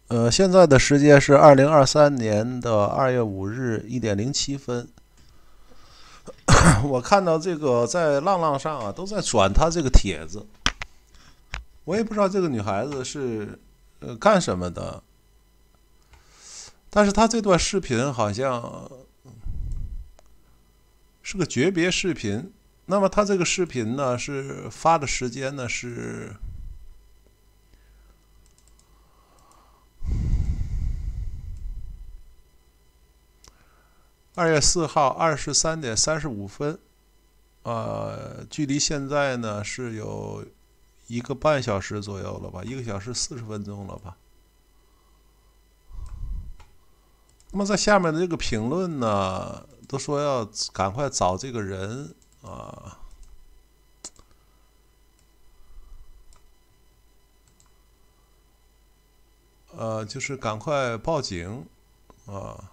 现在的时间是2023年2月5日1点07分。我看到这个在浪浪上啊，都在转他这个帖子，我也不知道这个女孩子是干什么的，但是她这段视频好像是个诀别视频。那么她这个视频呢，是发的时间呢是2月4号23点35分，距离现在呢是有1个半小时左右了吧，1个小时40分钟了吧。那么在下面的这个评论呢，都说要赶快找这个人啊，就是赶快报警啊，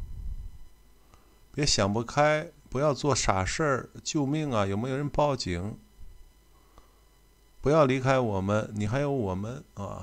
别想不开，不要做傻事儿，救命啊！有没有人报警？不要离开我们，你还有我们啊！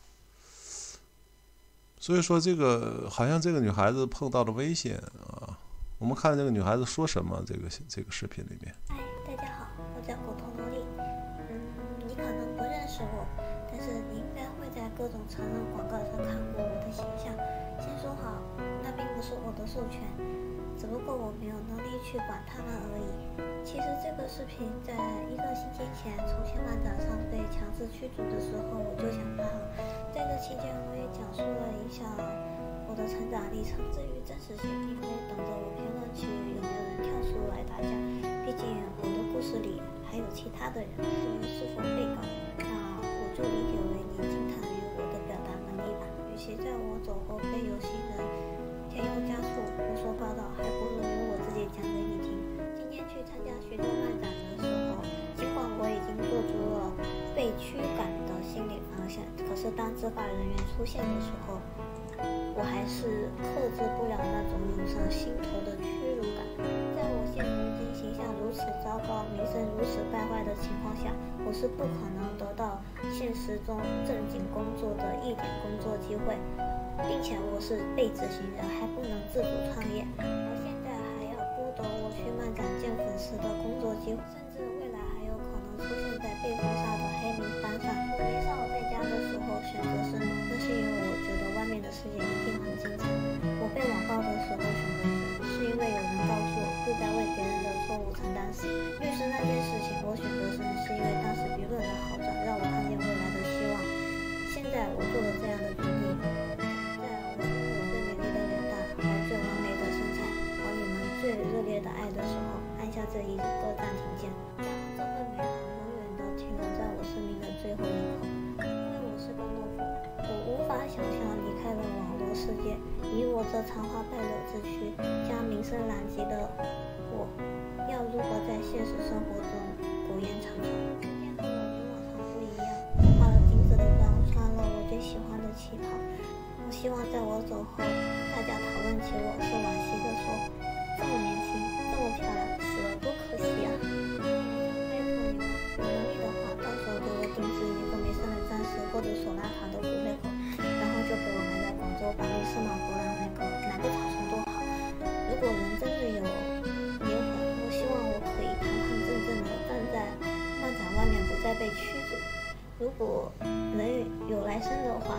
所以说，这个好像这个女孩子碰到了危险啊。我们看这个女孩子说什么，这个视频里面。 嗨，大家好，我叫果陀萝莉。你可能不认识我，但是你应该会在各种成人广告上看过我的形象。先说好，那并不是我的授权，只不过我没有能力去管他们而已。其实这个视频在1个星期前重庆漫展上被强制驱逐的时候，我就想发了。在这期间，我也讲述了一下我的成长历程。至于真实性，因为等着我评论区有没有人跳出来打架，毕竟我的故事里还有其他的人。至于是否被告，那我就理解为你惊叹于我的表达能力吧。与其在我走后被有心人添油加醋胡说八道，还不如由我自己讲给你听。今天去参加徐州漫展的时候，尽管我已经做出了被驱赶的心理防线，可是当执法人员出现的时候，我还是克制不了那种涌上心头的屈辱感。在我现如今形象如此糟糕，名声如此败坏的情况下，我是不可能得到现实中正经工作的一点工作机会，并且我是被执行人，还不能自主创业，而现在还要剥夺我去漫展见粉丝的工作机会，甚至未来还有可能出现在被封杀的黑名单上。我介绍我在家的时候选择生，那是因为我觉得外面的世界一定很精彩。我被网暴的时候选择生，是因为有人告诉我会在为别人的错误承担死。律师那件事情，我选择生是因为当时舆论的好转让我看见未来的希望。现在我做了这样的决定，在我拥有最美丽的脸蛋和最完美的身材和你们最热烈的爱的时候，按下这一个暂停键，让这份美好永远地停留在我生命的最后一刻。因为我是个懦夫，我无法想象离开了网络世界，以我这残花败柳之躯将名声染疾的我，要如何在现实生活中苟延残喘。今天和我与往常不一样，我化了金子的妆，穿了我最喜欢的旗袍。我希望在我走后，大家讨论起我是惋惜的说，这么年轻，这么漂亮，死了多可惜啊！拜托你们，有能力的话，到时候给我定制一个美少女战士或者索纳塔的骨灰盒，然后就给我埋在广州百丽世贸博览那个哪个草丛多好。如果人真的有灵魂，我希望我可以堂堂正正的站在漫展外面，不再被驱逐。如果人有来生的话，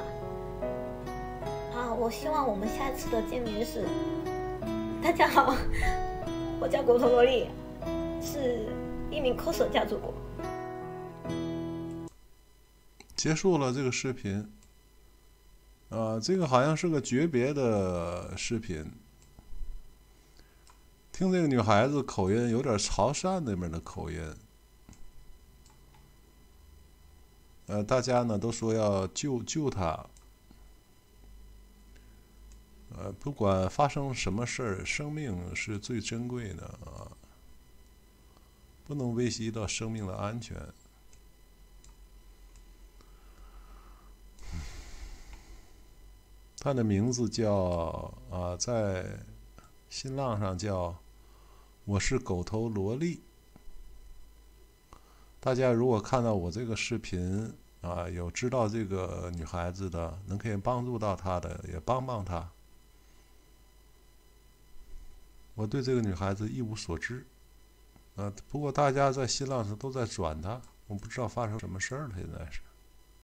我希望我们下次的见面是，大家好，我叫果陀萝莉，是一名 coser 家主播。 结束了这个视频，这个好像是个诀别的视频。听这个女孩子口音有点潮汕那边的口音，大家呢都说要救她，不管发生什么事儿，生命是最珍贵的啊，不能危及到生命的安全。她的名字叫在新浪上叫我是狗头萝莉。大家如果看到我这个视频啊，有知道这个女孩子的，可以帮助到她的，也帮帮她。我对这个女孩子一无所知，不过大家在新浪上都在转她，我不知道发生什么事儿了，现在是。